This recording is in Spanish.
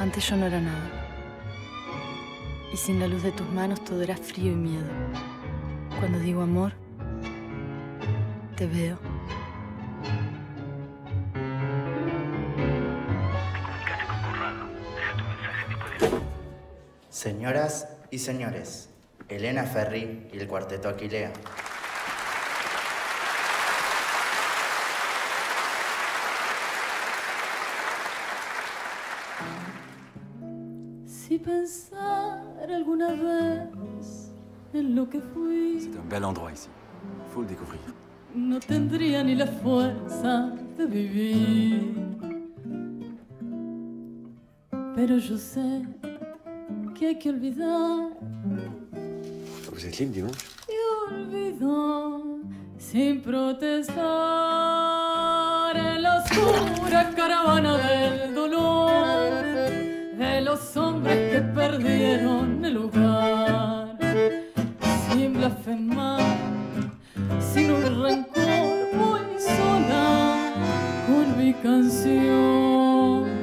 Antes yo no era nada. Y sin la luz de tus manos todo era frío y miedo. Cuando digo amor, te veo. Señoras y señores, Elena Ferri y el Cuarteto Aquilea. Si pensar alguna vez en lo que fui, C'est un bel endroit ici. Il faut le découvrir. no tendría ni la fuerza de vivir. Pero yo sé que hay que olvidar. Vous êtes libre dimanche? Y olvidar sin protestar en la oscura caravana del dolor, de los hombres que perdieron el lugar, sin blasfemar, sin un rencor, muy sola con mi canción.